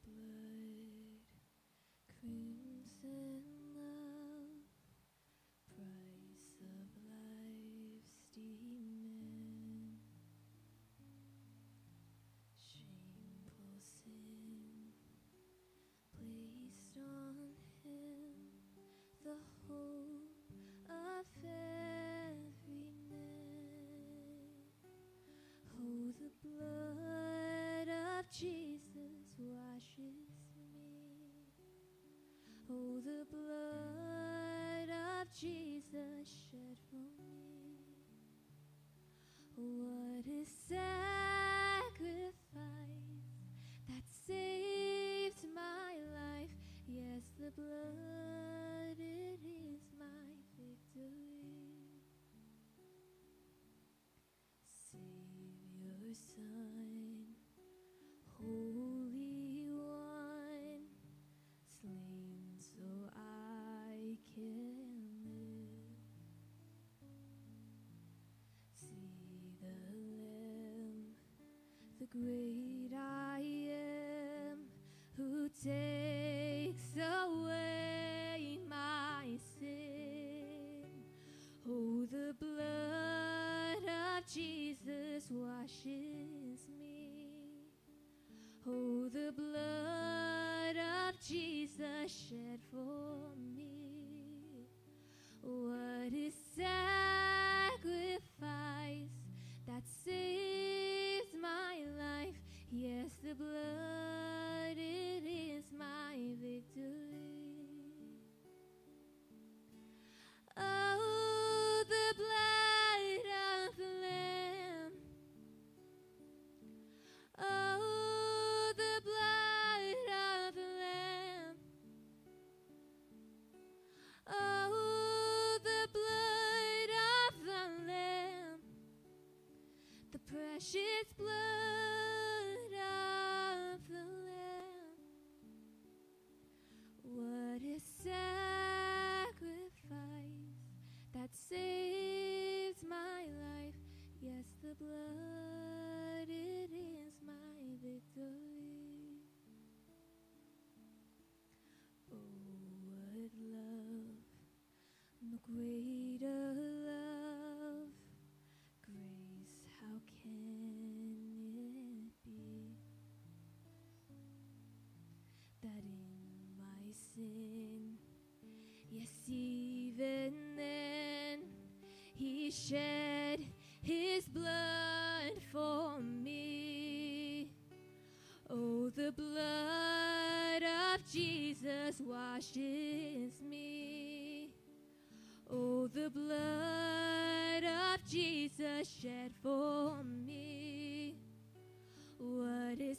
blood, crimson love, price of life's demon, shameful sin placed on him, the hope of every man. Oh, the blood of Jesus washes me. Oh, the blood of Jesus shed for me. What a sacrifice that saved my life. Yes, the blood, it is my victory. Savior, Son, Holy One, slain so I can live. See the Lamb, the great I am, who takes away my sin. Oh, the blood of Jesus washes me. Oh, the blood of Jesus shed for me. What a sacrifice that saves my life. Yes, the blood, it is my victory. Oh, the blood of the Lamb. Oh, the blood of the Lamb. Oh, the blood of the Lamb. The precious blood of the Lamb. What a sacrifice that saves my life. Yes, the blood, it is my victory. Oh, what love, no greater love. Grace, how can it be that in my sin, yes, even then, he shed his blood for me. Oh, the blood of Jesus washes me. Oh, the blood of Jesus shed for me. What a